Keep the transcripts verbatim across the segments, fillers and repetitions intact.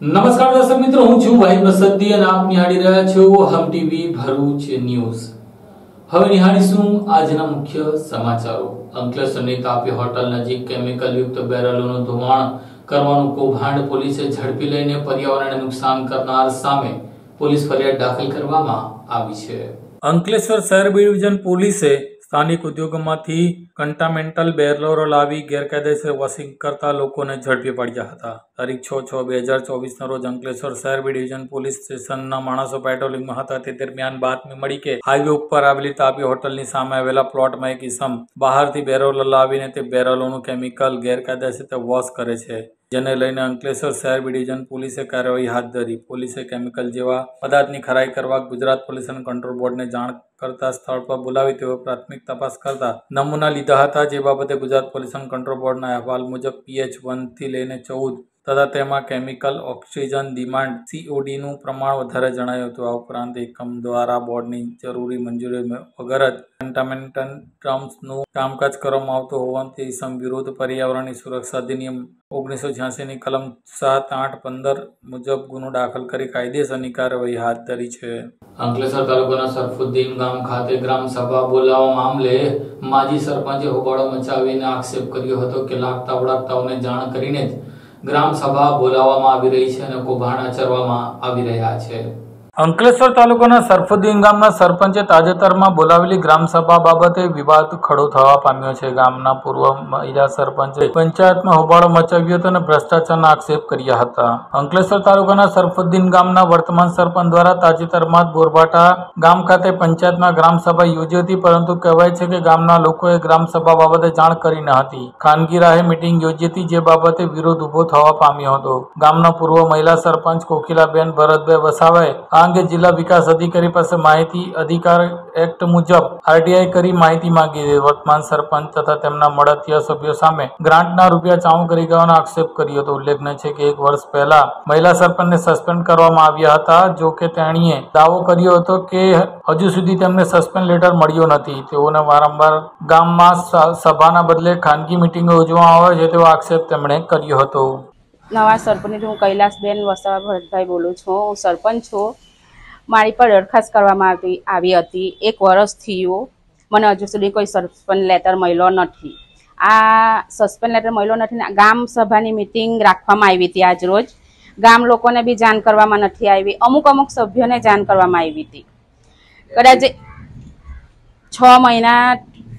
નમસ્કાર દર્શક મિત્રો, હું છું વાહિદ મસદ્દી અને આપ નિહાળી રહ્યા છો હમ ટીવી ભરૂચ ન્યૂઝ। હવે નિહાળીશું આજના મુખ્ય સમાચારો। અંકલેશ્વરની તાપી હોટલ નજીક કેમિકલ યુક્ત બેરલોનું ધોવાણ કરવાનું કૌભાંડ પોલીસે ઝડપી લઈને પર્યાવરણને નુકસાન કરનાર સામે પોલીસ ફરિયાદ દાખલ કરવામાં આવી છે। અંકલેશ્વર શહેર બી ડિવિઝન પોલીસે સ્થાનિક ઉદ્યોગોમાંથી કન્ટામેન્ટલ બેરલો લાવી ગેરકાયદેસર વોશિંગ કરતા લોકોને ઝડપી પાડ્યા હતા। તારીખ છ છ બે હજાર ચોવીસના રોજ અંકલેશ્વર શહેર બી ડિવિઝન પોલીસ સ્ટેશનના માણસો પેટ્રોલિંગમાં હતા તે દરમિયાન બાતમી મળી કે હાઈવે ઉપર આવેલી તાપી હોટલની સામે આવેલા પ્લોટમાં એક ઇસમ બહારથી બેરલો લાવીને તે બેરલોનું કેમિકલ ગેરકાયદેસર વોશ કરે છે, જેને લઈને અંકલેશ્વર શહેર બી ડિવિઝન પોલીસે કાર્યવાહી હાથ ધરી। પોલીસે કેમિકલ જેવા પદાર્થની ખરાઈ કરવા ગુજરાત પોલ્યુશન કંટ્રોલ બોર્ડને જાણ કરતા સ્થળ પર બોલાવી તેઓ પ્રાથમિક તપાસ કરતા નમૂના લીધા હતા, જે બાબતે ગુજરાત પોલ્યુશન કંટ્રોલ બોર્ડના અહેવાલ મુજબ પીએચ વન થી લઈને ચૌદ તથા તેમાં કેમિકલ ઓક્સિજન ડિમાન્ડ સીઓડીનું પ્રમાણ વધારે જણાયું હતું। આ ઉપરાંત એકમ દ્વારા બોર્ડની જરૂરી મંજૂરી વગર જ કન્ટામેન્ટન ડ્રમ્સનું કામકાજ કરવામાં આવતું હોવાથી ઇસમ વિરુદ્ધ પર્યાવરણની સુરક્ષા અધિનિયમ ઓગણીસો છ્યાસીની કલમ સાત આઠ પંદર મુજબ ગુનો દાખલ કરી કાયદેસરની કાર્યવાહી હાથ ધરી છે। અંકલેશ્વર તાલુકાના સરફુદ્દીન ગામ ખાતે ગ્રામ સભા બોલાવવા મામલે માજી સરપંચે હોબાળો મચાવીને આક્ષેપ કર્યો હતો કે લાગતા વળગતાઓને જાણ કરીને જ ગ્રામ સભા બોલાવવામાં આવી રહી છે અને કૌભાંડ આચરવામાં આવી રહ્યા છે। અંકલેશ્વર તાલુકાના સરફુદ્દીન ગામના સરપંચે તાજેતરમાં બોલાવેલી ગ્રામ સભા બાબતે વિવાદ ખડો થવા પામ્યો છે। ગામના પૂર્વ મહિલા સરપંચે પંચાયતમાં હોબાળો મચાવ્યો હતો અને ભ્રષ્ટાચારના આક્ષેપ કર્યા હતા। અંકલેશ્વર તાલુકાના સરફુદ્દીન ગામના વર્તમાન સરપંચ દ્વારા તાજેતરમાં બોરબાટા ગામ ખાતે પંચાયતમાં ગ્રામ સભા યોજી હતી, પરંતુ કહેવાય છે કે ગામના લોકોએ ગ્રામ સભા બાબતે જાણ કરી ન હતી। ખાનગી રાહે મીટિંગ યોજી હતી, જે બાબતે વિરોધ ઉભો થવા પામ્યો હતો। ગામના પૂર્વ મહિલા સરપંચ કોકિલાબેન ભરતભાઈ વસાવાએ અંગે જિલ્લા વિકાસ અધિકારી પાસે માહિતી અધિકાર એક્ટ મુજબ આરટીઆઈ કરી માહિતી માંગી હતી। વર્તમાન સરપંચ તથા તેમના મળતિયા સભ્યો સામે ગ્રાન્ટના રૂપિયા ચાઉ કરી ગયાનો આક્ષેપ કર્યો હતો। ઉલ્લેખનીય છે કે એક વર્ષ પહેલા મહિલા સરપંચને સસ્પેન્ડ કરવામાં આવ્યા હતા, જો કે તેણીએ દાવો કર્યો હતો કે હજુ સુધી તેમને સસ્પેન્ડ લેટર મળ્યો નથી। તેઓને વારંવાર ગામમાં સભાના બદલે ખાનગી મિટિંગો યોજવામાં આવે છે તેવો આક્ષેપ તેમણે કર્યો હતો। નવા સરપંચ હું કૈલાસબેન વસાવા ભરતભાઈ બોલું છું। હું સરપંચ છું। મારી પર દરખાસ્ત કરવામાં આવી આવી હતી। એક વર્ષ થયું, મને હજુ સુધી કોઈ સસ્પેન્ડ લેટર મળ્યો નથી। આ સસ્પેન્ડ લેટર મળ્યો નથી ને ગામ સભાની મિટિંગ રાખવામાં આવી હતી આજ રોજ। ગામ લોકોને બી જાણ કરવામાં નથી આવી, અમુક અમુક સભ્યોને જાણ કરવામાં આવી હતી। કદાચ છ મહિના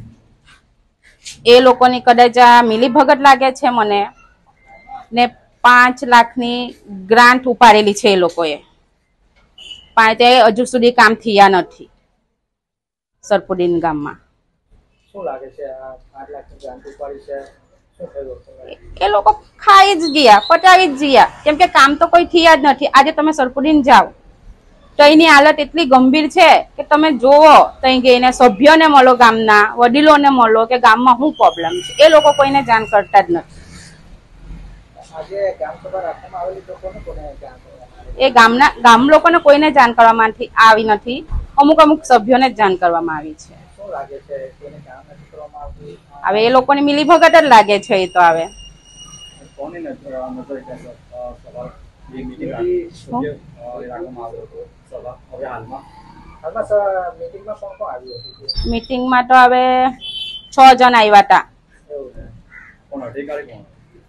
એ લોકોની કદાચ આ મિલીભગત લાગે છે મને, ને પાંચ લાખની ગ્રાન્ટ ઉપાડેલી છે એ લોકોએ, પણ તે હજુ સુધી કામ થયા નથી સરફુદ્દીન ગામમાં। શું લાગે છે આ પાંચ લાખની ગ્રાન્ટ ઉપાડી છે, શું થયું? એ લોકો ખાઈ જ ગયા, પટાવી જ ગયા, કેમ કે કામ તો કોઈ થયા જ નથી। આજે તમે સરફુદ્દીન જાઓ તો એની હાલત એટલી ગંભીર છે કે તમે જોવો ત્યાં ગઈને સભ્યોને મળો, ગામના વડીલોને મળો કે ગામમાં શું પ્રોબ્લેમ છે, એ લોકો કોઈને જાણ કરતા જ નથી। આજે ગામ સભા રાખવામાં આવેલી તો કોને કોને જાણ એ ગામના ગામ લોકોને કોઈને જાણ કરવામાં આવી નથી, અમુક અમુક સભ્યોને જ જાણ કરવામાં આવી છે। શું લાગે છે કોને જાણ નથી કરવામાં આવતી? હવે એ લોકોને મિલીભગત જ લાગે છે। એ તો હવે કોને નજર નજર સભા જે મીટિંગ રાખવામાં આવ્યો હતો સભા, હવે હાલમાં હાલમાં મીટિંગમાં કોણ કોણ આવ્યું હતું? મીટિંગમાં તો હવે છ જણ આવ્યા હતા। કોણ અધિકારી કોણ?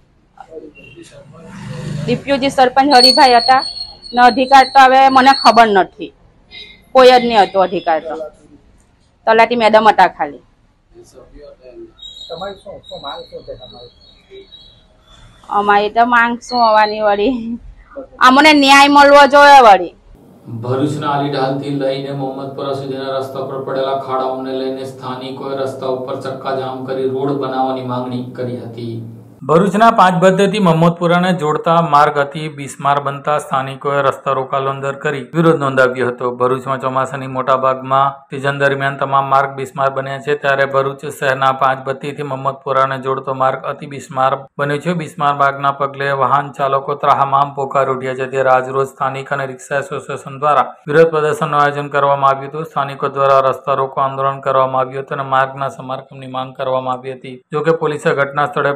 ડિપ્યુટી સરપંચ હરિભાઈ હતા ને અધિકાર તો હવે મને ખબર નથી, કોઈ જ નહીં હતો અધિકાર તો, તલાટી મેડમ હતા ખાલી। તમારી શું શું માંગ શું છે તમારી? અમારી તો માંગ શું હોવાની વળી, અમને ન્યાય મળવો જોઈએ વળી। ભરૂચના અલીડાલથી લઈને મોહમ્મદપુરા સુધીના રસ્તા પર પડેલા ખાડાઓને લઈને સ્થાનિકોએ રસ્તા ઉપર ચક્કાજામ કરી રોડ બનાવવાની માંગણી કરી હતી। ભરૂચના પાંચ પદ્ધતિ મોહમ્મદપુરાને જોડતા માર્ગ અતિ બિસ્માર બનતા સ્થાનિકોએ રસ્તા રોકાલો અંદર કરી વિરોધ નોંધાવ્યો હતો। ભરૂચમાં ચોમાસાની મોટા ભાગમાં સિઝન દરમિયાન તમામ માર્ગ બિસ્માર બન્યા છે, ત્યારે ભરૂચ શહેરના પાંચ પદ્ધતિથી મોહમ્મદપુરાને જોડતો માર્ગ અતિ બિસ્માર બન્યો છે। બિસ્માર માર્ગના પગલે વાહન ચાલકો ત્રાહામામ પોકાર ઉઠ્યા છે, ત્યારે આજરોજ સ્થાનિક અને રિક્ષા એસોસિએશન દ્વારા વિરોધ પ્રદર્શનનું આયોજન કરવામાં આવ્યું હતું। સ્થાનિકો દ્વારા રસ્તા રોકો આંદોલન કરવામાં આવ્યું હતું અને માર્ગના સમારકામની માંગ કરવામાં આવી હતી, જોકે પોલીસે ઘટના સ્થળે પહોંચી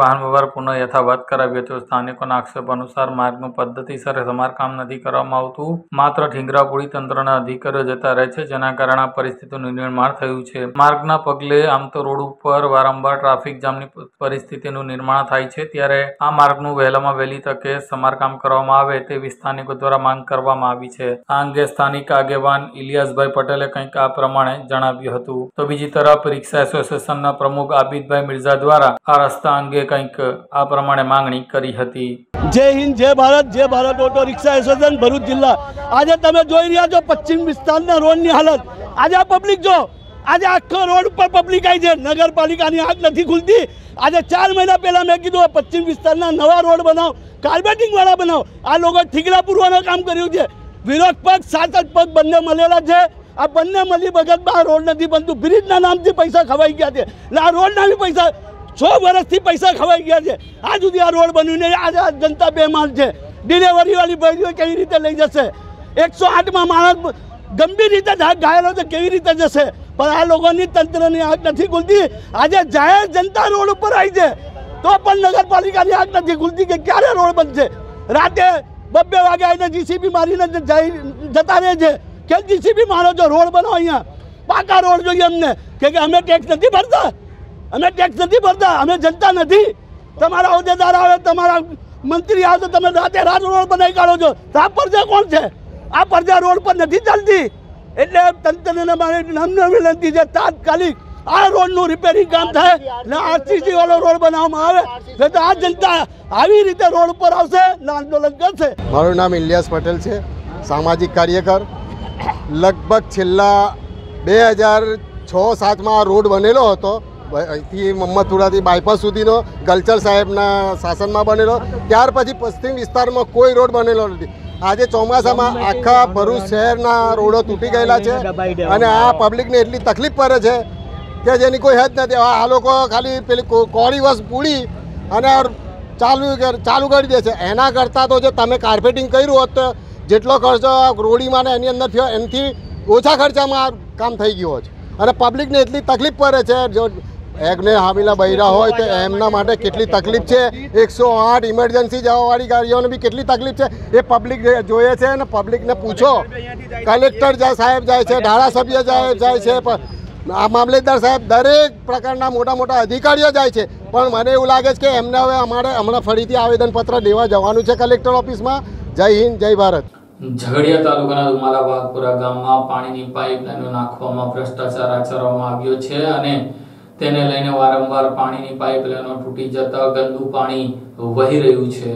વાહન વ્યવહાર પુનઃ યથાવત કરાવ્યો હતો। સ્થાનિકોના આક્ષેપ અનુસાર માર્ગનું પદ્ધતિસર સમારકામ નથી કરવામાં આવતું, માત્ર ઠીંગરાપુડી તંત્રના અધિકારીઓ જતા રહે છે, જેના કારણે આ પરિસ્થિતિનું નિર્માણ થયું છે। માર્ગના પગલે આમ તો રોડ ઉપર વારંવાર ટ્રાફિક જામની પરિસ્થિતિનું નિર્માણ થાય છે, ત્યારે આ માર્ગનું વહેલામાં વહેલી તકે સમારકામ કરવામાં આવે તેવી સ્થાનિકો દ્વારા માંગ કરવામાં આવી છે। આ અંગે સ્થાનિક આગેવાન ઇલિયાસભાઈ પટેલે કંઈક આ પ્રમાણે જણાવ્યું હતું। તો બીજી તરફ રિક્ષા એસોસિએશનના પ્રમુખ આબિદભાઈ મિર્ઝા દ્વારા આ રસ્તા અંગે કંઈક આ પ્રમાણે માંગણી કરી હતી। જય હિન્દ, જય ભારત, જય Bharat auto rickshaw association Bharuch જિલ્લા। આજે તમે જોઈ રહ્યા છો પશ્ચિમ વિસ્તારના રોડની હાલત। આજે આ પબ્લિક જો, આજે આખો રોડ પર પબ્લિક આવી છે, નગરપાલિકાની આંખ નથી ખુલતી। આજે ચાર મહિના પહેલા મેં કીધું પશ્ચિમ વિસ્તારના નવા રોડ બનાવો, કાર્બેટિંગ વાળા બનાવો। આ લોકો ઠીકરા પૂરવાનું કામ કર્યું છે। વિરોધ પક્ષ સાત જ પગ બંને મળેલા છે। આ બંને મળી ભગતમાં રોડ નથી બનતું, બ્રિજના નામથી પૈસા ખવાઈ ગયા છે, એટલે આ રોડના બી પૈસા સો વર્ષથી પૈસા ખવાઈ ગયા છે। આ સુધી આ રોડ બન્યું નહીં। આજે આ જનતા બેમાન છે। ડિલિવરી વાળી ભાઈઓ કેવી રીતે લઈ જશે? એકસો આઠમાં માણસ ગંભીર રીતે ઘાયલો છે, કેવી રીતે જશે? પણ આ લોકોની તંત્રની આંખ નથી ખુલતી। આજે જાહેર જનતા રોડ ઉપર આવી છે, તો પણ નગરપાલિકાની આંખ નથી ખુલતી કે ક્યારે રોડ બનશે। રાતે બબ્બે વાગે આવીને જીસીબી મારીને જતા રહે છે કે જીસીબી મારો છો, રોડ બનાવો, અહીંયા પાકા રોડ જોઈએ અમને। કે અમે ટેક્સ નથી ભરતા, અમે ટેક્સ નથી ભરતા, અમે જનતા નથી। તમારા હોદ્દેદાર આવે, તમારા મંત્રી આવે તો તમે રાતે રાત રોડ બનાવી કાઢો છો, તો આ પ્રજા કોણ છે? આ પ્રજા રોડ પર નથી ચાલતી। એટલે તંત્રને મારી નમ્ર વિનંતી છે, તાત્કાલિક આ રોડનું રિપેરિંગ કામ થાય ને આરસીસી વાળો રોડ બનાવવામાં આવે, તો આ જનતા આવી રીતે રોડ પર આવશે ને આંદોલન કરશે। મારું નામ ઇલિયાસ પટેલ છે, સામાજિક કાર્યકર। લગભગ છેલ્લા બે હજાર છ સાતમાં આ રોડ બનેલો હતો, અહીંથી મમ્મદપુરાથી બાયપાસ સુધીનો ગલચર સાહેબના શાસનમાં બનેલો। ત્યાર પછી પશ્ચિમ વિસ્તારમાં કોઈ રોડ બનેલો નથી। આજે ચોમાસામાં આખા ભરૂચ શહેરના રોડો તૂટી ગયેલા છે અને આ પબ્લિકને એટલી તકલીફ પડે છે કે જેની કોઈ હદ નથી। આ લોકો ખાલી પેલી કોળી વસ પૂડી અને ચાલુ ચાલુ કરી દે છે। એના કરતાં તો જો તમે કાર્પેટિંગ કર્યું હોત તો જેટલો ખર્ચો રોડીમાં ને એની અંદર થયો એનાથી ઓછા ખર્ચામાં કામ થઈ ગયું હોત। અને પબ્લિકને એટલી તકલીફ પડે છે, જો એમને હામીલા બૈરા હોય તો એમના માટે કેટલી તકલીફ છે। એકસો આઠ ઇમરજન્સી જવાવાળી ગાડીઓને બી કેટલી તકલીફ છે એ પબ્લિક જોઈએ છે। અને પબ્લિકને પૂછો, કલેક્ટર સાહેબ જાય છે, ધારાસભ્ય જાય જાય છે, આ મામલેદાર સાહેબ, દરેક પ્રકારના મોટા મોટા અધિકારીઓ જાય છે, પણ મને એવું લાગે છે કે એમને હવે અમારે હમણાં ફરીથી આવેદનપત્ર દેવા જવાનું છે કલેક્ટર ઓફિસમાં। જય હિન્દ, જય ભારત। ઝઘડિયા તાલુકાના દુમાલા વાઘપુરા ગામમાં પાણીની પાઇપલાઈનો નાખવામાં ભ્રષ્ટાચાર આચરવામાં આવ્યો છે અને તેને લઈને વારંવાર પાણીની પાઇપલાઈનો તૂટી જતા ગંદુ પાણી વહી રહ્યું છે।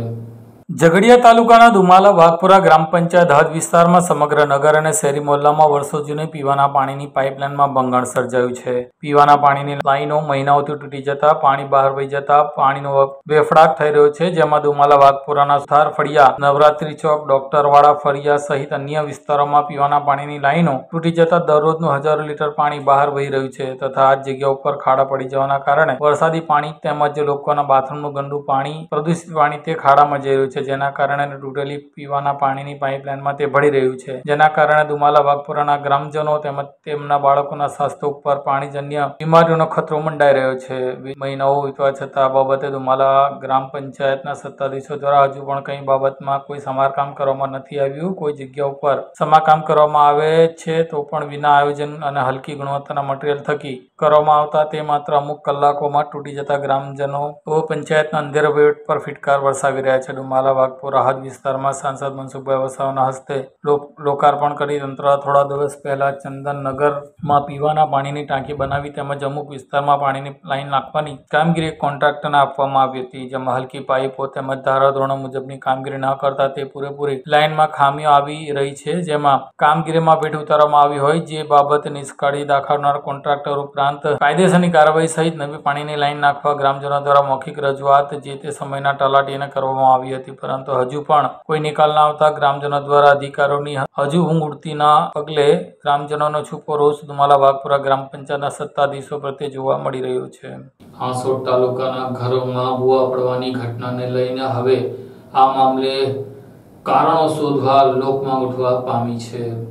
ઝઘડિયા તાલુકાના દુમાલા વાઘપુરા ગ્રામ પંચાયત હદ વિસ્તારમાં સમગ્ર નગર અને શહેરી મોહલ્લામાં વર્ષો જૂની પીવાના પાણીની પાઇપલાઇનમાં ભંગાણ સર્જાયું છે। પીવાના પાણીની લાઈનો મહિનાઓથી તૂટી જતા પાણી બહાર વહી જતા પાણીનો બેફડાટ થઈ રહ્યો છે, જેમાં દુમાલા વાઘપુરાના સુથાર ફળિયા, નવરાત્રી ચોક, ડોક્ટરવાડા ફળિયા સહિત અન્ય વિસ્તારોમાં પીવાના પાણીની લાઈનો તૂટી જતા દરરોજનું હજારો લીટર પાણી બહાર વહી રહ્યું છે તથા આ જગ્યા ઉપર ખાડા પડી જવાના કારણે વરસાદી પાણી તેમજ લોકોના બાથરૂમનું ગંદુ પાણી, પ્રદૂષિત પાણી તે ખાડામાં જઈ રહ્યું છે, જેના કારણે તૂટેલી પીવાના પાણીની પાઇપલાઇનમાં તે ભળી રહ્યું છે, જેના કારણે દુમાલા વાઘપુરાના ગ્રામજનો તેમજ તેમના બાળકોના સ્વાસ્થ્ય ઉપર પાણીજન્ય બીમારીઓનો ખતરો મંડાઈ રહ્યો છે। મહિનાઓ વીતવા છતાં આ બાબતે દુમાલા ગ્રામ પંચાયતના સત્તાધીશો દ્વારા હજુ પણ કઈ બાબતમાં કોઈ સમારકામ કરવામાં નથી આવ્યું। કોઈ જગ્યા ઉપર સમારકામ કરવામાં આવે છે તો પણ વિના આયોજન અને હલકી ગુણવત્તાના મટીરિયલ થકી કરવામાં આવતા તે માત્ર અમુક કલાકોમાં તૂટી જતા ગ્રામજનો પંચાયતના અંધેરા વહીવટ પર ફિટકાર વરસાવી રહ્યા છે। દુમાલા વાઘપુરા હદ વિસ્તારમાં સાંસદ મનસુખભાઈ વસાવાના હસ્તે લોકાર્પણ કરી તંત્ર થોડા દિવસ પહેલા ચંદનનગરમાં પીવાના પાણીની ટાંકી બનાવી તેમજ અમુક વિસ્તારમાં પાણીની લાઈન નાખવાની કામગીરી કોન્ટ્રાક્ટરને આપવામાં આવી હતી, જેમાં હલકી પાઇપો તેમજ ધારાધોરણો મુજબની કામગીરી ન કરતા તે પૂરેપૂરી લાઈનમાં ખામીઓ આવી રહી છે, જેમાં કામગીરીમાં ભેટ ઉતારવામાં આવી હોય જે બાબતે નિષ્કાળજી દાખવનાર કોન્ટ્રાક્ટર ઉપરાંત કાયદેસરની કાર્યવાહી સહિત નવી પાણીની લાઈન નાખવા ગ્રામજનો દ્વારા મૌખિક રજૂઆત જે તે સમયના તલાટીને કરવામાં આવી હતી, પરંતુ હજુ પણ કોઈ નિકાલ ના આવતા ગ્રામજનો દ્વારા અધિકારીઓની હજુ ઊંઘ ઉડતીના પગલે ગ્રામજનોનો છૂપો રોષ દુમાલા વાઘપુરા ગ્રામ પંચાયતના સત્તાધીશો પ્રત્યે જોવા મળી રહ્યો છે। હાંસોટ તાલુકાના ઘરોમાં ભૂવા પડવાની ઘટનાને લઈને હવે આ મામલે કારણો શોધવા લોકમાં ઉઠવા પામી છે।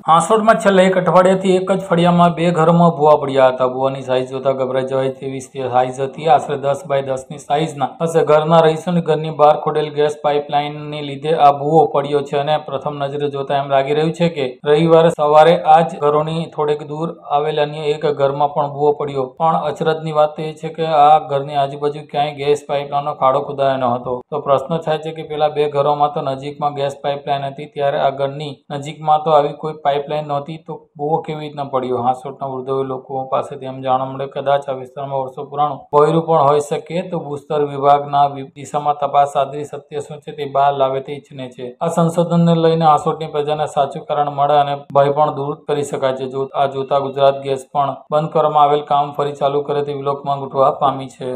હાંસોટમાં છેલ્લા એક અઠવાડિયાથી એક જ ફળિયામાં બે ઘરોમાં ભૂવા પડ્યા હતા. ભૂવાની સાઇઝ જોતા ગભરાઈ જવાય તેવી સાઇઝ હતી. આશરે દસ બાય દસની સાઇઝના હશે. ઘરના રહીશોની ઘરની બહાર ખોડેલ ગેસ પાઇપલાઇનની લીધે આ ભૂવો પડ્યો છે અને પ્રથમ નજરે જોતા એમ લાગી રહ્યું છે કે રવિવારે સવારે આ જ ઘરોની થોડેક દૂર આવેલ અન્ય એક ઘરમાં પણ ભૂવો પડ્યો. પણ અચરજની વાત એ છે કે આ ઘરની આજુબાજુ ક્યાંય ગેસ પાઇપલાઇનનો ખાડો ખોદાયો ન હતો. તો પ્રશ્ન થાય છે કે પેલા બે ઘરોમાં તો નજીકમાં ગેસ પાઇપલાઇન હતી, ત્યારે આ ઘરની નજીકમાં તો આવી કોઈ પાઇપલાઇન નહોતી, તો ભૂવો કેવી રીતના પડ્યો? હાંસોટના વૃદ્ધોએ લોકો પાસેથી એમ જાણવા મળે કદાચ આ વિસ્તારમાં વર્ષો પુરાણું ભોંયરું પણ હોઈ શકે. તો ભૂસ્તર વિભાગના દિશામાં તપાસ આદરી સત્ય શું છે તે બહાર લાવે તે ઈચ્છનીય છે. આ સંશોધનને લઈને હાંસોટની પ્રજાને સાચું કારણ મળે અને ભય પણ દૂર કરી શકાય છે. જો આ જોતા ગુજરાત ગેસ પણ બંધ કરવામાં આવેલ કામ ફરી ચાલુ કરે તેવી લોકમાંગ ઉઠવા પામી છે.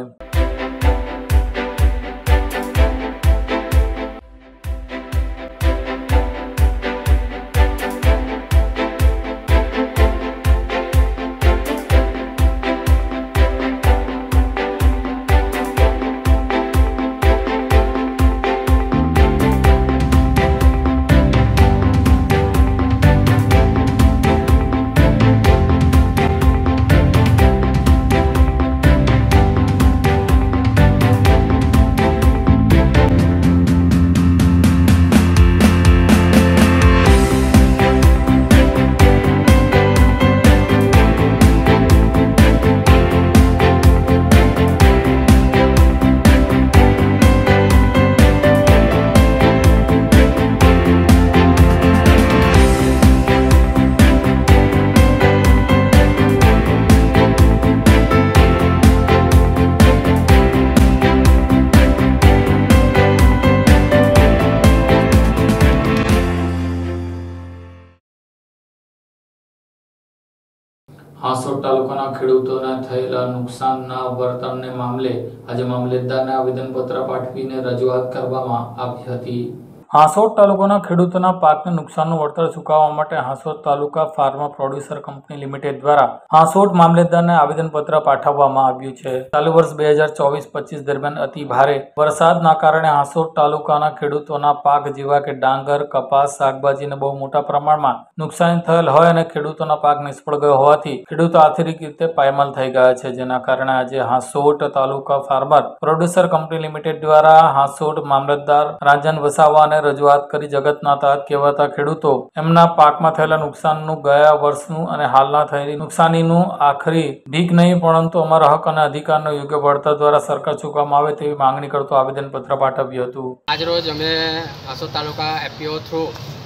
હાંસોટ તાલુકાના ખેડૂતોને થયેલા નુકસાનના વળતરને મામલે આજે મામલેદારને આવેદનપત્ર પાઠવીને રજૂઆત કરવામાં આવી હતી. હાંસોટ તાલુકાના ખેડૂતોના પાકને નુકસાનનું વળતર ચૂકવવા માટે Hansot taluka farmer producer company limited દ્વારા હાંસોટ મામલેદારને આવેદનપત્ર પાઠવવામાં આવ્યું છે. ચાલુ વર્ષ બે હજાર ચોવીસ પચીસ દરમિયાન અતિ ભારે વરસાદના કારણે હાંસોટ તાલુકાના ખેડૂતોના પાક જેવા કે ડાંગર, કપાસ, શાકભાજીને બહુ મોટા પ્રમાણમાં નુકસાન થયેલ હોય અને ખેડૂતોના પાક નિષ્ફળ ગયો હોવાથી ખેડૂતો આર્થિક રીતે પાયમાલ થઈ ગયા છે. જેના કારણે આજે Hansot taluka farmer producer company limited દ્વારા હાંસોટ મામલતદાર રાજન વસાવાને રજૂઆત કરી જગતના તાત કહેવાતા ખેડૂતો એમના પાકમાં થયેલા નુકસાનનું ગયા વર્ષનું અને હાલના થયેલી નુકસાનીનું આખરી ભીખ નહીં પરંતુ અમારા હક અને અધિકારનો યોગ્ય વળતર દ્વારા સરકાર ચૂકવવામાં આવે તેવી માંગણી કરતું આવેદનપત્ર પાઠવ્યું હતું. આજરોજ અમે હાંસોટ તાલુકા એફપીઓ થ્રુ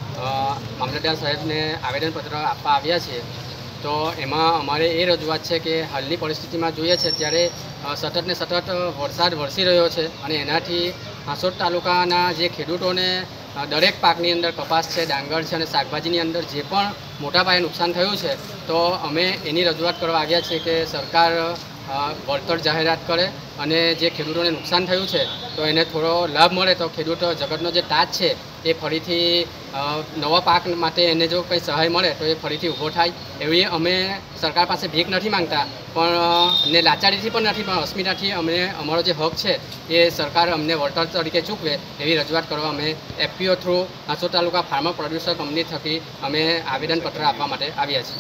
મામલતદાર સાહેબને આવેદનપત્ર આપવા આવ્યા છીએ. તો એમાં અમારે એ રજૂઆત છે કે હાલની પરિસ્થિતિમાં જોઈએ છે ત્યારે સતત ને સતત વરસાદ વરસી રહ્યો છે અને એનાથી હાંસોટ તાલુકાના જે ખેડૂતોને દરેક પાકની અંદર કપાસ છે, ડાંગર છે અને શાકભાજીની અંદર જે પણ મોટા પાયે નુકસાન થયું છે તો અમે એની રજૂઆત કરવા આવ્યા છીએ કે સરકાર વળતર જાહેરાત કરે અને જે ખેડૂતોને નુકસાન થયું છે તો એને થોડો લાભ મળે તો ખેડૂત જગતનો જે તાજ છે એ ફરીથી નવા પાક માટે એને જો કંઈ સહાય મળે તો એ ફરીથી ઊભો થાય એવી અમે સરકાર પાસે ભીખ નથી માંગતા પણ ને લાચારીથી પણ નથી પણ અસ્મિતાથી અમને અમારો જે હક છે એ સરકાર અમને વળતર તરીકે ચૂકવે એવી રજૂઆત કરવા અમે FPO through Hansot taluka farmer producer company થકી અમે આવેદનપત્ર આપવા માટે આવ્યા છીએ.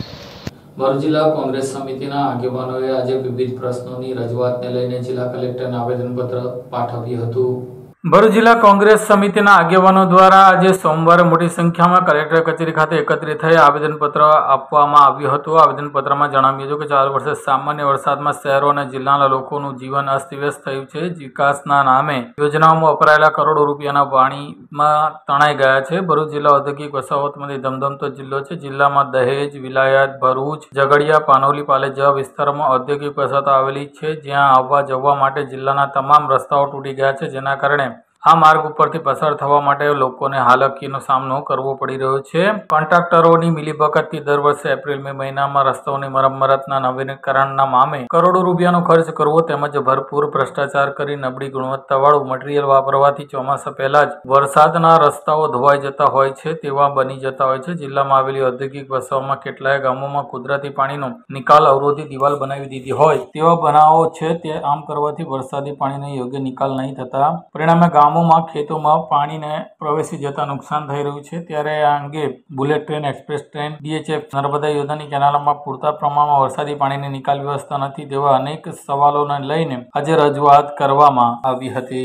ભરૂચ જિલ્લા કોંગ્રેસ સમિતિના આગેવાનોએ આજે વિવિધ પ્રશ્નોની રજૂઆતને લઈને જિલ્લા કલેક્ટરને આવેદનપત્ર પાઠવ્યું હતું. ભરૂચ જિલ્લા કોંગ્રેસ સમિતિના આગેવાનો દ્વારા આજે સોમવારે મોટી સંખ્યામાં કલેક્ટર કચેરી ખાતે એકત્રિત થઈ આવેદનપત્ર આપવામાં આવ્યું હતું. આવેદનપત્રમાં જણાવ્યું હતું કે ચાલુ વર્ષે સામાન્ય વરસાદમાં શહેરો અને જિલ્લાના લોકોનું જીવન અસ્તવ્યસ્ત થયું છે. વિકાસના નામે યોજનાઓમાં વપરાયેલા કરોડો રૂપિયાના પાણીમાં તણાઈ ગયા છે. ભરૂચ જિલ્લા ઔદ્યોગિક વસાહતમાંથી ધમધમતો જિલ્લો છે. જિલ્લામાં દહેજ, વિલાયત, ભરૂચ, ઝઘડિયા, પાનોલી, પાલેજ જેવા વિસ્તારોમાં ઔદ્યોગિક વસાહતો આવેલી છે, જ્યાં આવવા જવા માટે જિલ્લાના તમામ રસ્તાઓ તૂટી ગયા છે, જેના કારણે આ માર્ગ ઉપરથી પસાર થવા માટે લોકોને હાલાકીનો સામનો કરવો પડી રહ્યો છે. કોન્ટ્રાક્ટરોની મિલીભગતથી દર વર્ષે એપ્રિલ મે મહિનામાં રસ્તાઓની મરમ્મતના નવીનીકરણના નામે કરોડો રૂપિયાનો ખર્ચ કરવો તેમજ ભરપૂર ભ્રષ્ટાચાર કરી નબળી ગુણવત્તાવાળું મટીરીયલ વાપરવાથી ચોમાસા પહેલા જ વરસાદના રસ્તાઓ ધોવાઈ જતા હોય છે તેવા બની જતા હોય છે. જિલ્લામાં આવેલી ઔદ્યોગિક વસાહતોમાં કેટલાય ગામોમાં કુદરતી પાણીનો નિકાલ અવરોધી દિવાલ બનાવી દીધી હોય તેવા બનાવો છે. તે આમ કરવાથી વરસાદી પાણીનો યોગ્ય નિકાલ નહીં થતા પરિણામે ગામ ગામોમાં ખેતોમાં પાણીને પ્રવેશી જતા નુકસાન થઈ રહ્યું છે, ત્યારે આ અંગે bullet train, express train, DHF Narmada યોજનાની કેનાલોમાં પૂરતા પ્રમાણમાં વરસાદી પાણીની નિકાલ વ્યવસ્થા નથી તેવા અનેક સવાલોને લઈને આજે રજૂઆત કરવામાં આવી હતી.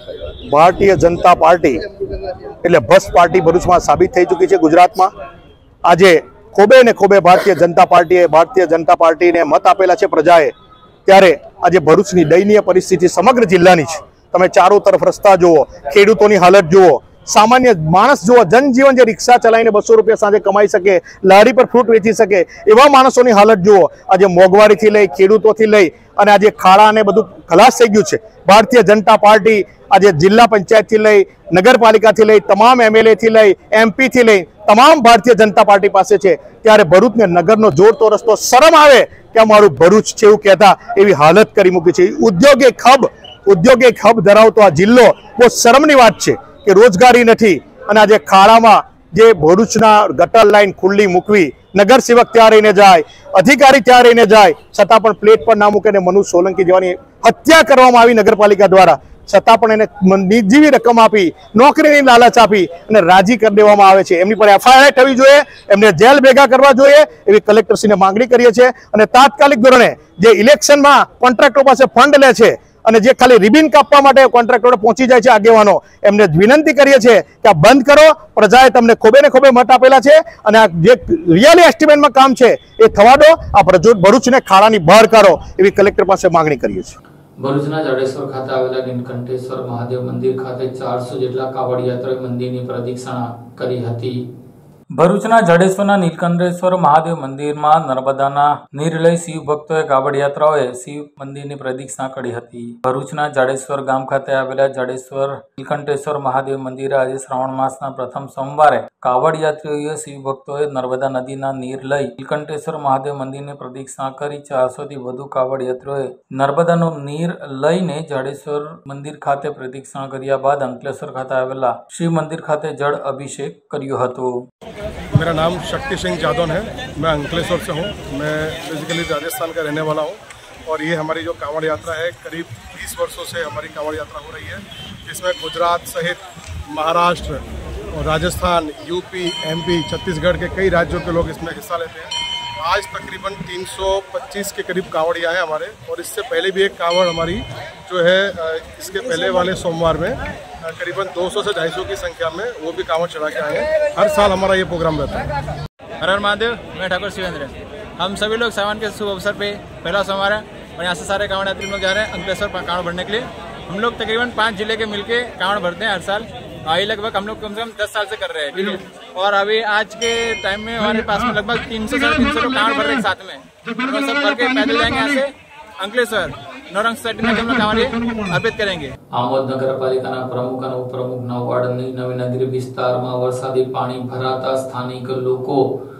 ભારતીય જનતા પાર્ટી એટલે ભ્રષ્ટ પાર્ટી ભરૂચમાં સાબિત થઈ ચૂકી છે. ગુજરાતમાં આજે ખોબે ને ખોબે ભારતીય જનતા પાર્ટીએ ભારતીય જનતા પાર્ટીને મત આપેલા છે પ્રજાએ, ત્યારે આજે ભરૂચની દયનીય પરિસ્થિતિ સમગ્ર જિલ્લાની છે. તમે ચારો તરફ રસ્તા જુઓ, ખેડૂતોની હાલત જુઓ, સામાન્ય માણસ જુઓ, જનજીવન જે રિક્ષા ચલાવીને બસો રૂપિયા સાંજે કમાઈ શકે, લારી પર ફ્રૂટ વેચી શકે એવા માણસોની હાલત જુઓ. આજે મોંઘવારીથી લઈ, ખેડૂતોથી લઈ અને આજે ખાડાને બધું ખલાસ થઈ ગયું છે. ભારતીય જનતા પાર્ટી આજે જિલ્લા પંચાયતથી લઈ, નગરપાલિકાથી લઈ, તમામ એમએલએથી લઈ, એમપીથી લઈ તમામ ભારતીય જનતા પાર્ટી પાસે છે. ત્યારે ભરૂચને નગરનો જોડતો રસ્તો શરમ આવે કે અમારું ભરૂચ છે એવું કહેતા એવી હાલત કરી મૂકી છે. ઉદ્યોગ એક હબ ઉદ્યોગ એક હબ ધરાવતો આ જિલ્લો બહુ શરમની વાત છે કે રોજગારી નથી. અને આજે ખાડામાં જે ભરૂચના ગટર લાઈન ખુલ્લી મૂકવી, નગર સેવક ત્યાં રહીને જાય, અધિકારી ત્યાં રહીને જાય, છતાં પણ પ્લેટ પર ના મૂકે. મનુ સોલંકી જેવાની હત્યા કરવામાં આવી નગરપાલિકા દ્વારા, છતાં પણ એને નિજીવી રકમ આપી, નોકરીની લાલચ આપી અને રાજી કરી દેવામાં આવે છે. એમની પર એફઆઈઆર થવી જોઈએ, એમને જેલ ભેગા કરવા જોઈએ એવી કલેક્ટરશ્રીને માંગણી કરીએ છીએ. અને તાત્કાલિક ધોરણે જે ઇલેક્શનમાં કોન્ટ્રાક્ટરો પાસે ફંડ લે છે અને જે ખાલી રિબિન કાપવા માટે કોન્ટ્રાક્ટરો પહોંચી જાય છે આગેવાનો, એમને વિનંતી કરીએ છીએ કે આ બંધ કરો. પ્રજાએ તમને ખોબે ને ખોબે મત આપેલા છે અને આ જે રિયલી એસ્ટિમેટમાં કામ છે એ થવા દો. આ ભરૂચને ખાડાની બહાર કાઢો એવી કલેક્ટર પાસે માંગણી કરીએ છીએ. ભરૂચના જાડેશ્વર ખાતે આવેલા નીલકંઠેશ્વર મહાદેવ મંદિર ખાતે ચારસો જેટલા કાવડ યાત્રાઓએ મંદિરની પ્રદક્ષિણા કરી હતી. ભરૂચના જાડેશ્વરના નીલકંઠેશ્વર મહાદેવ મંદિરમાં નર્મદાના નીર લઈ શિવ ભક્તોએ કાવડ યાત્રાઓએ શિવ મંદિરની પ્રદક્ષિણા કરી હતી. ભરૂચના જાડેશ્વર ગામ ખાતે આવેલા જાડેશ્વર નીલકંઠેશ્વર મહાદેવ મંદિરે આજે શ્રાવણ માસના પ્રથમ સોમવારે કાવડ યાત્રીઓએ શિવ ભક્તોએ નર્મદા નદીના નીર લઈ નીલકંઠેશ્વર મહાદેવ મંદિરની પ્રદક્ષિણા કરી. ચારસો થી વધુ કાવડ યાત્રીઓએ નર્મદાનું નીર લઈને જાડેશ્વર મંદિર ખાતે પ્રદક્ષિણા કર્યા બાદ અંકલેશ્વર ખાતે આવેલા શિવ મંદિર ખાતે જળ અભિષેક કર્યો હતો. मेरा नाम शक्ति सिंह जादौन है, मैं अंकलेश्वर से हूँ. मैं बेसिकली राजस्थान का रहने वाला हूँ और ये हमारी जो कांवड़ यात्रा है करीब बीस वर्षों से हमारी कांवड़ यात्रा हो रही है, जिसमें गुजरात सहित महाराष्ट्र और राजस्थान, यूपी, एमपी, छत्तीसगढ़ के कई राज्यों के लोग इसमें हिस्सा लेते हैं. आज तकरीबन तीन सौ पच्चीस के करीब कांवड़िया हैं हमारे, और इससे पहले भी एक कांवड़ हमारी जो है इसके पहले वाले सोमवार में करीबन दो सौ से ढाई सौ की संख्या में वो भी कांवड़ चढ़ा के आए हैं. हर साल हमारा ये प्रोग्राम रहता है. हर हर महादेव. मैं ठाकुर शिवेंद्र. हम सभी लोग सावन के शुभ अवसर पे पहला सोमवार है और यहाँ से सारे कांवड़ यात्री लोग जा रहे हैं अंकलेश्वर कांवड़ भरने के लिए. हम लोग तकरीबन पाँच जिले के मिलके कांवड़ भरते हैं हर साल. आई लगभग हम लोग कम से कम दस साल से कर रहे हैं, ठीक है. और अभी आज के टाइम में हमारे पास में लगभग तीन सौ साढ़े तीन सौ लोग कांवड़ भर रहे हैं साथ में. और सब भर के पैदल जाएंगे यहाँ से अंकलेश्वर नौरंग सोसायटी में हम कांवड़ अर्पित करेंगे. આમોદ નગરપાલિકાના પ્રમુખ અને ઉપપ્રમુખના વોર્ડની નવીનગરી વિસ્તારમાં વરસાદી પાણી ભરાતા સ્થાનિક લોકો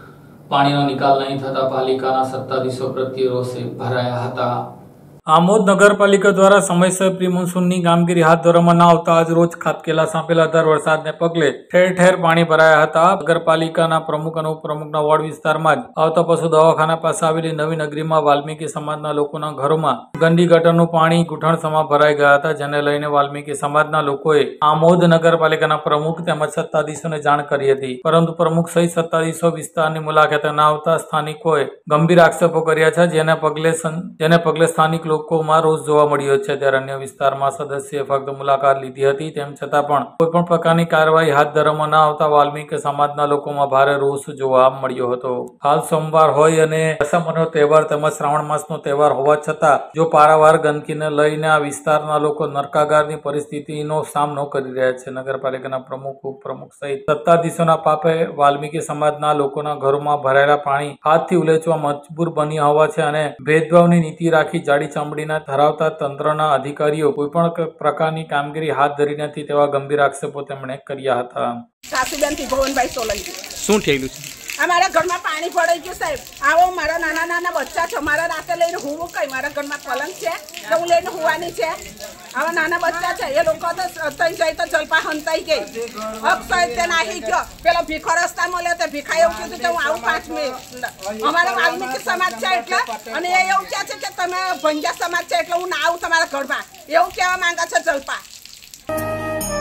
પાણીનો નિકાલ નહીં થતા પાલિકાના સત્તાધીશો પ્રત્યે રોષે ભરાયા હતા. આમોદ નગરપાલિકા દ્વારા સમયસર પ્રી મોન્સૂનની કામગીરી હાથ ધરવામાં ન આવતા આજ રોજ ખાબકેલા સાંપેલાધાર વરસાદને પગલે ઠેર ઠેર પાણી ભરાયા હતા. નગરપાલિકાના પ્રમુખ અને ઉપપ્રમુખના વોર્ડ વિસ્તારમાં જ આવતા પશુ દવાખાના પાસે આવેલી નવી નગરીમાં વાલ્મીકી સમાજના લોકોના ઘરોમાં ગંદી ગટરનું પાણી ઘૂંટણસમાં ભરાઈ ગયા હતા, જેને લઈને વાલ્મીકી સમાજના લોકોએ આમોદ નગરપાલિકાના પ્રમુખ તેમજ સત્તાધીશોને જાણ કરી હતી, પરંતુ પ્રમુખ સહિત સત્તાધીશો વિસ્તારની મુલાકાતે ન આવતા સ્થાનિકોએ ગંભીર આક્ષેપો કર્યા છે, જેને પગલે જેને પગલે સ્થાનિક લોકોમાં રોષ જોવા મળ્યો છે. ત્યારે અન્ય વિસ્તારમાં સદસ્યએ ફક્ત મુલાકાત લીધી હતી, તેમ છતાં પણ કોઈ પણ પ્રકારની કાર્યવાહી હાથ ધરવામાં ન આવતા વાલ્મીકી સમાજના લોકોમાં ભારે રોષ જોવા મળ્યો હતો. હાલ સોમવાર હોય અને દશામાનો તહેવાર તેમજ શ્રાવણ માસનો તહેવાર હોવા છતાં જો પારાવાર ગંદકીને લઈને આ વિસ્તારના લોકો નરકાગારની પરિસ્થિતિનો સામનો કરી રહ્યા છે. નગરપાલિકાના પ્રમુખ, ઉપપ્રમુખ સહિત સત્તાધીશોના પાપે વાલ્મીકી સમાજના લોકોના ઘરોમાં ભરાયેલા પાણી હાથથી ઉલેચવા મજબૂર બન્યા હોવા છે અને ભેદભાવની નીતિ રાખી જાડી ચામડીના ધરાવતા તંત્રના અધિકારીઓ કોઈ પણ પ્રકારની કામગીરી હાથ ધરી નથી તેવા ગંભીર આક્ષેપો તેમણે કર્યા હતા. સાસુબેન ભુવનભાઈ સોલંકી. શું થયેલું છે? અમારા ઘરમાં પાણી પડી ગયું સાહેબ. આવો મારા નાના નાના બચ્ચા છે, મારા રાતે લઈને હું કઈ મારા ઘરમાં પલંગ છે તો હું લઈને હુવાની છે. આવા નાના બચ્ચા છે એ લોકો તો થઈ જાય તો જલપા હંતાઈ ગઈ. અક્ષય તે નાહી ગયો, પેલો ભીખો રસ્તા મળ્યો તો ભીખા એવું કીધું કે હું આવું પાંચ મિનિટ. અમારા વાલ્મીકી સમાજ છે એટલે, અને એ એવું કહે છે કે તમે ભંજા સમાજ છે એટલે હું ના આવું તમારા ઘરમાં, એવું કહેવા માંગે છે જલપા.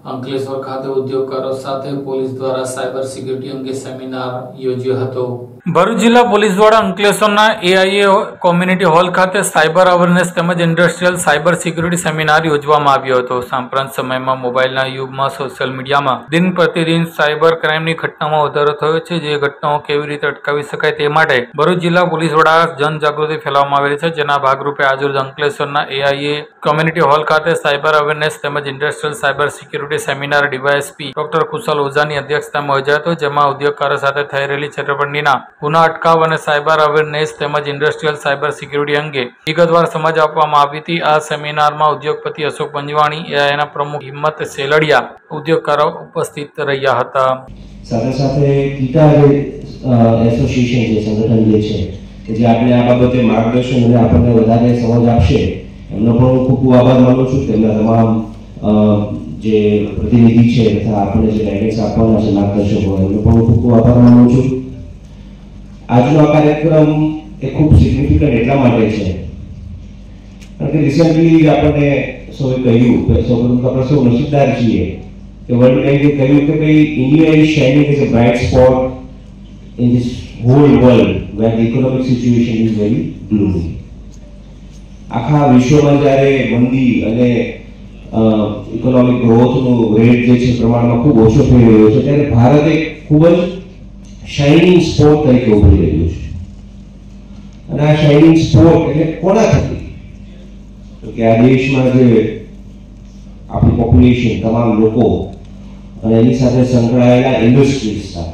અંકલેશ્વર ખાતે ઉદ્યોગકારો સાથે પોલીસ દ્વારા સાયબર સિક્યુરિટી અંગે સેમિનાર યોજ્યો હતો. ભરૂચ જિલ્લા પોલીસ દ્વારા અંકલેશ્વરના એઆઈએ કોમ્યુનિટી હોલ ખાતે સાયબર અવેરનેસ તેમજ ઇન્ડસ્ટ્રીયલ સાયબર સિક્યુરિટી સેમિનાર યોજવામાં આવ્યો હતો. સાંપ્રત સમયમાં મોબાઈલના યુગમાં સોશિયલ મીડિયામાં દિન પ્રતિદિન સાયબર ક્રાઇમની ઘટનામાં વધારો થયો છે. જે ઘટનાઓ કેવી રીતે અટકાવી શકાય તે માટે ભરૂચ જિલ્લા પોલીસ દ્વારા જનજાગૃતિ ફેલાવવામાં આવેલી છે. જેના ભાગરૂપે આજરોજ અંકલેશ્વરના એઆઈએ કોમ્યુનિટી હોલ ખાતે સાયબર અવેરનેસ તેમજ industrial cyber security seminar DYSP doctor Kushal ઓઝાની અધ્યક્ષતામાં યોજાયો હતો. જેમાં ઉદ્યોગકારો સાથે થઈ રહેલી છેતરપિંડીના ગુના અટકાવ અને સાયબર અવેરનેસ તેમજ ઇન્ડસ્ટ્રીયલ સાયબર સિક્યુરિટી અંગે વિગતવાર સમજ આપવામાં આવી હતી. આ સેમિનારમાં ઉદ્યોગપતિ અશોક પંજવાણી, એઆઈના પ્રમુખ હિંમત સેલડિયા, ઉદ્યોગકારો ઉપસ્થિત રહ્યા હતા. સાથે સાથે કીટા એસોસિએશન જે સંગઠન જે છે કે જે આપણે આ બાબતે માર્ગદર્શન અને આપણને વધારે સમજ આપશે એમનો પણ હું ખૂબ ખૂબ આભાર માનું છું. તેમના તમામ જે પ્રતિનિધિ છે તથા આપણને જે ગાઈડન્સ આપવાના છે માર્ગદર્શકો એમનો પણ હું ખૂબ ખૂબ આભાર માનું છું. આજનો આ કાર્યક્રમ એ ખૂબ સિગ્નિફિકન્ટ એટલા માટે છે કારણ કે રિસેન્ટલી આપણને સૌએ કહ્યું સૌ પ્રથમ આપણે સૌ નસીબદાર છીએ કે વર્લ્ડ બેંકે કહ્યું કે ભાઈ India is shining as a bright spot in this whole world where the economic situation is very gloomy. આખા વિશ્વમાં જ્યારે મંદી અને ઇકોનોમિક ગ્રોથનું રેટ જે છે પ્રમાણમાં ખૂબ ઓછો થઈ રહ્યો છે ત્યારે ભારત એક ખૂબ જ શાઇનિંગ સ્પોટ તરીકે ઉભરી રહ્યું છે. અને આ શાઇનિંગ સ્પોટ એટલે કોના થકી કે આ દેશમાં જે આપણી પોપ્યુલેશન તમામ લોકો અને એની સાથે સંકળાયેલા ઇન્ડસ્ટ્રીઝ સાથે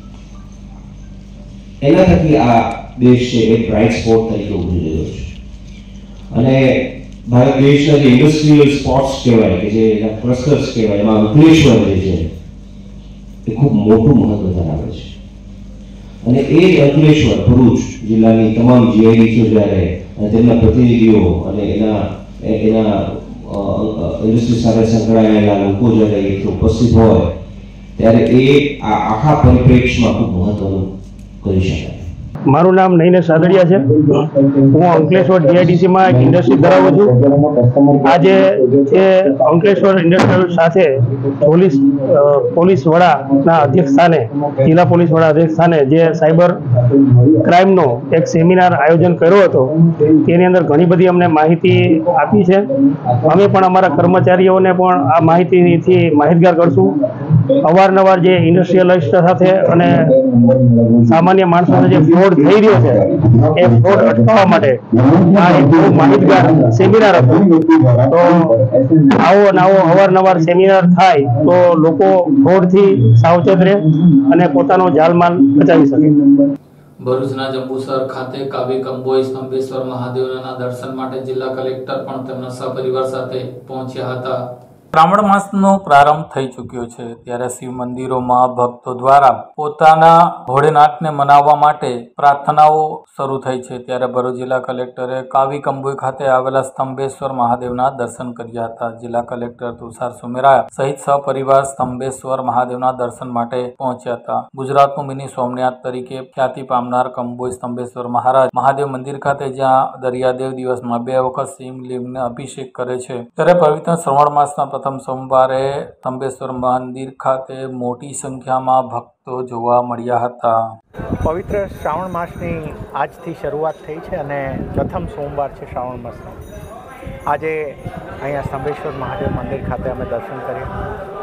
એના થકી આ દેશ છે એક બ્રાઇટ સ્પોટ તરીકે ઉભરી રહ્યો છે. અને ભારત દેશના જે ઇન્ડસ્ટ્રીયલ સ્પોટ્સ કહેવાય કે જે એના ક્લસ્ટર્સ કહેવાય એમાં અંકલેશ્વર જે છે એ ખૂબ મોટું મહત્વ ધરાવે છે. અને એ જ અંકલેશ્વર ભરૂચ જિલ્લાની તમામ જીઆઈડીસીઓ જ્યારે અને તેમના પ્રતિનિધિઓ અને એના એના ઇન્ડસ્ટ્રી સાથે સંકળાયેલા લોકો જ્યારે એક ઉપસ્થિત હોય ત્યારે એ આ આખા પરિપ્રેક્ષમાં ખૂબ મહત્વનું કરી શકાય. મારું નામ નૈનેશ સાગડિયા છે. હું અંકલેશ્વર જીઆઈડીસીમાં એક ઇન્ડસ્ટ્રી ધરાવું છું. આજે જે અંકલેશ્વર ઇન્ડસ્ટ્રીયલ સાથે પોલીસ પોલીસ વડાના અધ્યક્ષ સ્થાને જિલ્લા પોલીસ વડા અધ્યક્ષ સ્થાને જે સાયબર ક્રાઇમનો એક સેમિનાર આયોજન કર્યો હતો તેની અંદર ઘણી બધી અમને માહિતી આપી છે. અમે પણ અમારા કર્મચારીઓને પણ આ માહિતીથી માહિતગાર કરશું. અવારનવાર જે ઇન્ડસ્ટ્રીયલિસ્ટ સાથે અને સામાન્ય માણસો સાથે જે ફ્રોડ થઈ રહ્યો છે એ ફ્રોડ અટકાવવા માટે આ એક માહિતગાર સેમિનાર હતો. તો આવો અને આવો અવારનવાર સેમિનાર થાય તો લોકો ફ્રોડથી સાવચેત રહે અને પોતાનો જાનમાલ બચાવી શકે. ભરૂચના જંબુસર ખાતે કાવી કંબોઈ સ્તંભેશ્વર મહાદેવના દર્શન માટે જિલ્લા કલેક્ટર પણ તેમના સહપરિવાર સાથે પહોંચ્યા હતા. શ્રાવણ માસનો પ્રારંભ થઈ ચૂક્યો છે ત્યારે શિવ મંદિરોમાં ભક્તો દ્વારા પોતાના ભોળેનાથને મનાવવા માટે પ્રાર્થનાઓ શરૂ થઈ છે. ત્યારે ભરૂચ જિલ્લા કલેક્ટરે કાવી કંબોઈ ખાતે આવેલા સ્તંભેશ્વર મહાદેવના દર્શન કર્યા હતા. જિલ્લા કલેક્ટર તુષાર સુમેરા સહિત સહપરિવાર સ્તંભેશ્વર મહાદેવના દર્શન માટે પહોંચ્યા હતા. ગુજરાતનું મિની સોમનાથ તરીકે ખ્યાતિ પામનાર કંબોઈ સ્તંભેશ્વર મહારાજ મહાદેવ મંદિર ખાતે જ્યાં દરિયાદેવ દિવસમાં બે વખત શિવલિંગને અભિષેક કરે છે ત્યારે પવિત્ર શ્રાવણ માસના પ્રથમ સોમવારે સ્તંભેશ્વર મંદિર ખાતે મોટી સંખ્યામાં ભક્તો જોવા મળ્યા હતા. પવિત્ર શ્રાવણ માસની આજથી શરૂઆત થઈ છે અને પ્રથમ સોમવાર છે શ્રાવણ માસનો. આજે અહીંયા સ્તંભેશ્વર મહાદેવ મંદિર ખાતે અમે દર્શન કર્યા.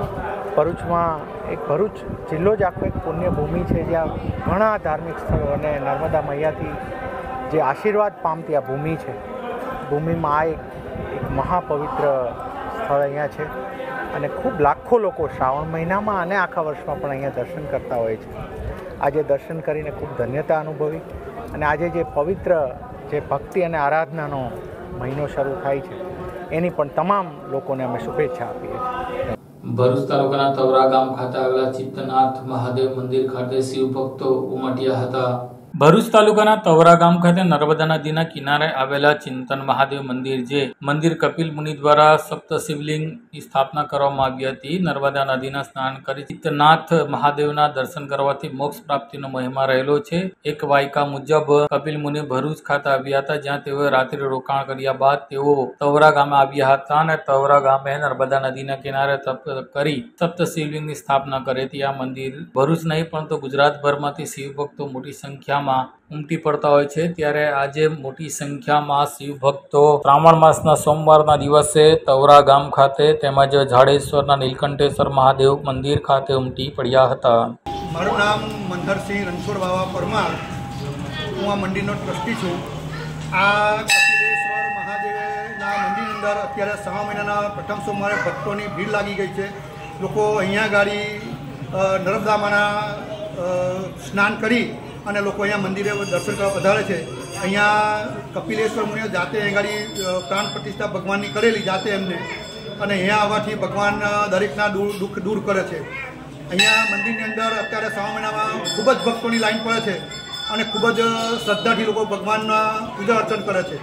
ભરૂચમાં એક ભરૂચ જિલ્લો જ આખો એક પુણ્યભૂમિ છે જ્યાં ઘણા ધાર્મિક સ્થળો અને નર્મદા મૈયાથી જે આશીર્વાદ પામતી આ ભૂમિ છે. ભૂમિમાં આ એક એક મહાપવિત્ર સ્થળ અહીંયા છે અને ખૂબ લાખો લોકો શ્રાવણ મહિનામાં અને આખા વર્ષમાં પણ અહીંયા દર્શન કરતા હોય છે. આજે દર્શન કરીને ખૂબ ધન્યતા અનુભવી અને આજે જે પવિત્ર જે ભક્તિ અને આરાધનાનો મહિનો શરૂ થાય છે એની પણ તમામ લોકોને અમે શુભેચ્છા આપીએ છીએ. ભરૂચ તાલુકાના તવરા ગામ ખાતે આવેલા ચિત્તનાથ મહાદેવ મંદિર ખાતે શિવ ભક્તો ઉમટ્યા હતા. ભરૂચ તાલુકાના તવરા ગામ ખાતે નર્મદા નદીના કિનારે આવેલા ચિંતન મહાદેવ મંદિર જે મંદિર કપિલ મુનિ દ્વારા સપ્ત શિવલિંગની સ્થાપના કરવામાં આવી હતી. નર્મદા નદીના સ્નાન કરી ચિત્તનાથ મહાદેવના દર્શન કરવાથી મોક્ષ પ્રાપ્તિનો મહિમા રહેલો છે. એક વાયકા મુજબ કપિલ મુનિ ભરૂચ ખાતે આવ્યા હતા, જ્યાં તેઓએ રાત્રિ રોકાણ કર્યા બાદ તેઓ તવરા ગામે આવ્યા હતા અને તવરા ગામે નર્મદા નદીના કિનારે તપ કરી સપ્ત શિવલિંગની સ્થાપના કરી હતી. આ મંદિર ભરૂચ નહીં પરંતુ ગુજરાતભરમાંથી શિવ ભક્તો મોટી સંખ્યામાં ઉમટી પડતા હોય છે. ત્યારે આજે મોટી સંખ્યામાં શિવ ભક્તો શ્રાવણ માસના સોમવારના દિવસે તવરા ગામ ખાતે તેમજ ઝાડેશ્વરના નીલકંઠેશ્વર મહાદેવ મંદિર ખાતે ઉમટી પડ્યા હતા. મારું નામ મનહરસિંહ રણછોડ બાવા પરમાર, હું આ મંદિરનો ટ્રસ્ટી છું. આ કપિલેશ્વર મહાદેવના મંદિરની અંદર અત્યારે સવા મહિનાના પ્રથમ સોમવારે ભક્તોની ભીડ લાગી ગઈ છે. લોકો અહીંયા ગાડી નર્મદામાંના સ્નાન કરી અને લોકો અહીંયા મંદિરે દર્શન કરવા વધારે છે. અહીંયા કપિલેશ્વર મુનિએ જાતે અહીં ગાડી પ્રાણ પ્રતિષ્ઠા ભગવાનની કરેલી જાતે એમને, અને અહીંયા આવવાથી ભગવાન દરેકના દુઃખ દૂર કરે છે. અહીંયા મંદિરની અંદર અત્યારે શ્રાવણ મહિનામાં ખૂબ જ ભક્તોની લાઈન પડે છે અને ખૂબ જ શ્રદ્ધાથી લોકો ભગવાનના પૂજા અર્ચન કરે છે.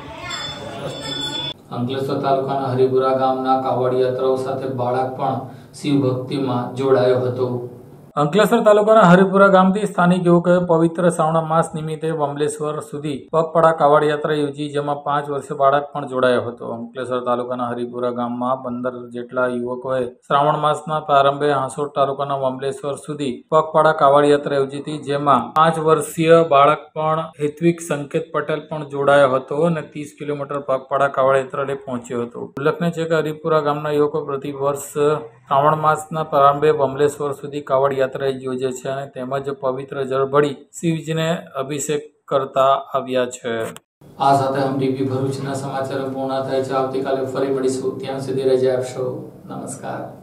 અંકલેશ્વર તાલુકાના હરિપુરા ગામના કાવડ યાત્રાઓ સાથે બાળક પણ શિવ ભક્તિમાં જોડાયો હતો. અંકલેશ્વર તાલુકાના હરિપુરા ગામથી સ્થાનિક યુવકોએ પવિત્ર શ્રાવણ માસ નિમિત્તે બમલેશ્વર સુધી પગપાળા કાવડ યાત્રા યોજી, જેમાં પાંચ વર્ષીય બાળક પણ જોડાયો હતો. અંકલેશ્વર તાલુકાના હરિપુરા ગામમાં પંદર જેટલા યુવકોએ શ્રાવણ માસના પ્રારંભે હાંસોડ તાલુકાના બમલેશ્વર સુધી પગપાળા કાવડ યાત્રા યોજી હતી, જેમાં પાંચ વર્ષીય બાળક પણ હેત્વિક સંકેત પટેલ પણ જોડાયો હતો અને ત્રીસ કિલોમીટર પગપાળા કાવડ યાત્રાએ પહોંચ્યો હતો. ઉલ્લેખનીય છે કે હરિપુરા ગામના યુવકો પ્રતિ વર્ષ શ્રાવણ માસના પ્રારંભે બમલેશ્વર સુધી કાવડ યાત્રા યોજે છે અને તેમજ પવિત્ર જળ ભળી શિવજીને અભિષેક કરતા આવ્યા છે. આ સાથે હમ ટીવી ભરૂચના સમાચાર પૂર્ણ થાય છે. આવતીકાલે ફરી મળીશું. ત્યાં સુધી રજા આપશો. નમસ્કાર.